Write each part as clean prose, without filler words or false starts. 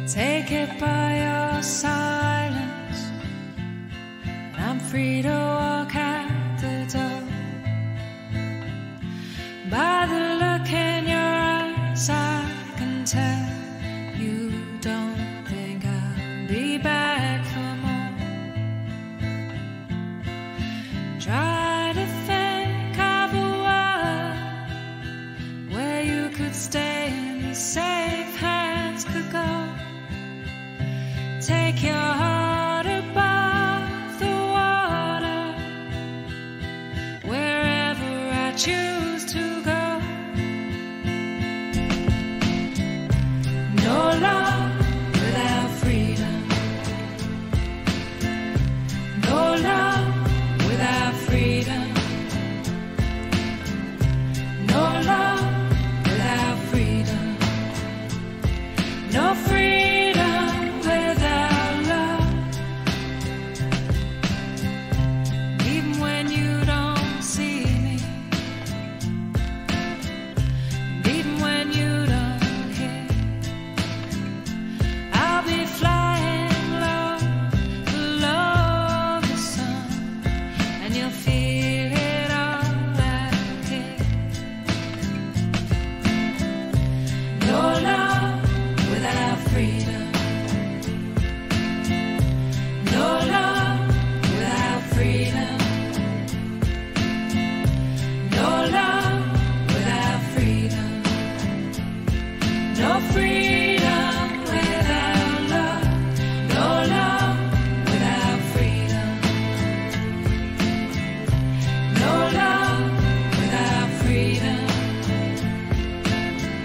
Take it by your silence, and I'm free to walk out the door. By the look in your eyes, I can tell you don't think I'll be back for more. Try to think of a world where you could stay and safe hands could go. Take your heart above the water, wherever I choose to go. No love without freedom. No love without freedom. No love without freedom. No freedom.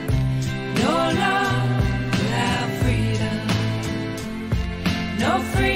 No freedom.